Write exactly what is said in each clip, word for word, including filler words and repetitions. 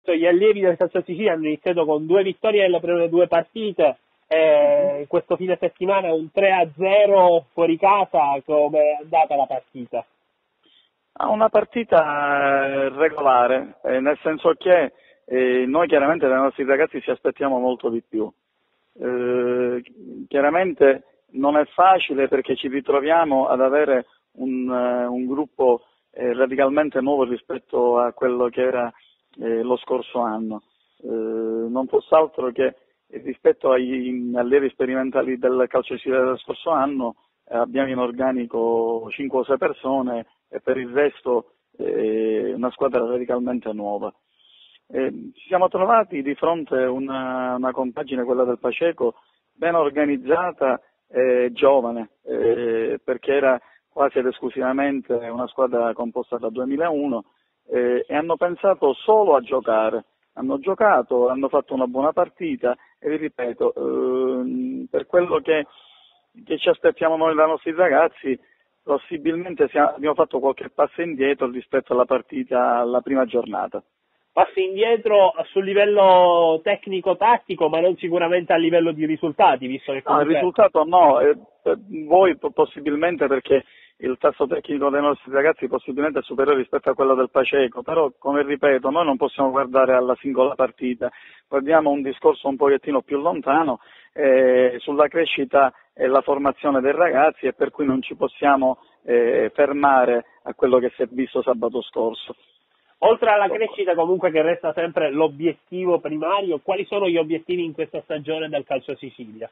Gli allievi del Calcio Sicilia hanno iniziato con due vittorie nelle prime due partite, e questo fine settimana un tre a zero fuori casa. Come è andata la partita? Una partita regolare, eh, nel senso che eh, noi chiaramente dai nostri ragazzi ci aspettiamo molto di più. Eh, chiaramente non è facile perché ci ritroviamo ad avere un, uh, un gruppo eh, radicalmente nuovo rispetto a quello che era eh, lo scorso anno. Eh, non fosse altro che rispetto agli allievi sperimentali del calcio Sicilia dello scorso anno eh, abbiamo in organico cinque o sei persone e per il resto eh, una squadra radicalmente nuova. Eh, ci siamo trovati di fronte a una, una compagine, quella del Paceco, ben organizzata e giovane, eh, perché era quasi ed esclusivamente una squadra composta da duemilauno eh, e hanno pensato solo a giocare. Hanno giocato, hanno fatto una buona partita e vi ripeto, eh, per quello che, che ci aspettiamo noi dai nostri ragazzi, possibilmente siamo, abbiamo fatto qualche passo indietro rispetto alla partita, alla prima giornata. Passi indietro sul livello tecnico-tattico, ma non sicuramente a livello di risultati, visto che comunque... No, il risultato no, eh, voi possibilmente perché il tasso tecnico dei nostri ragazzi possibilmente è superiore rispetto a quello del Paceco, però come ripeto noi non possiamo guardare alla singola partita, guardiamo un discorso un pochettino più lontano eh, sulla crescita e la formazione dei ragazzi e per cui non ci possiamo eh, fermare a quello che si è visto sabato scorso. Oltre alla crescita comunque che resta sempre l'obiettivo primario, quali sono gli obiettivi in questa stagione del Calcio Sicilia?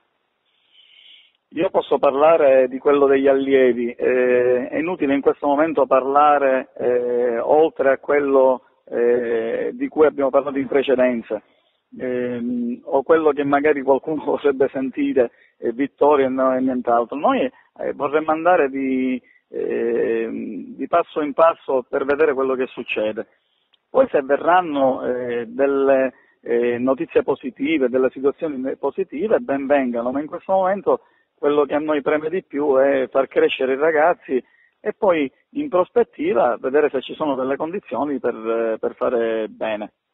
Io posso parlare di quello degli allievi, eh, è inutile in questo momento parlare eh, oltre a quello eh, di cui abbiamo parlato in precedenza, eh, o quello che magari qualcuno vorrebbe sentire, eh, vittoria e nient'altro. Noi eh, vorremmo andare di, eh, di passo in passo per vedere quello che succede. Poi se verranno eh, delle eh, notizie positive, delle situazioni positive, ben vengano, ma in questo momento quello che a noi preme di più è far crescere i ragazzi e poi in prospettiva vedere se ci sono delle condizioni per, per fare bene.